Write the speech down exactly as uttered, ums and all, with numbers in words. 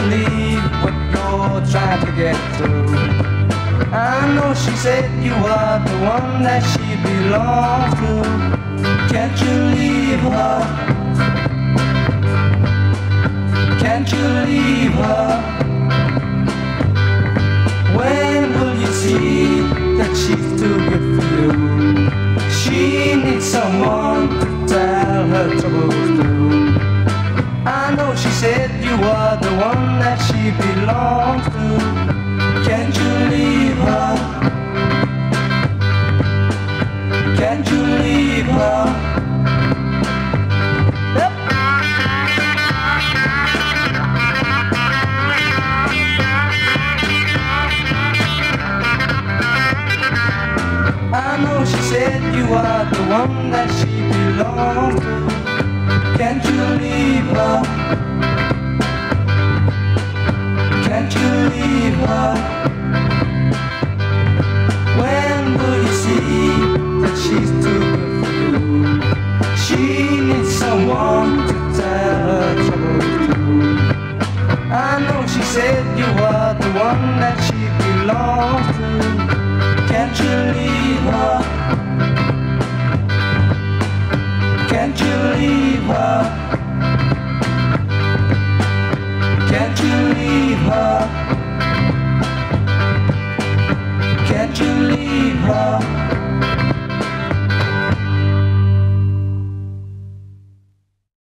believe what you're trying to get through. I know she said you are the one that she belongs to. Can't you leave her? Can't you leave her? When will you see that she's too good for you? She needs someone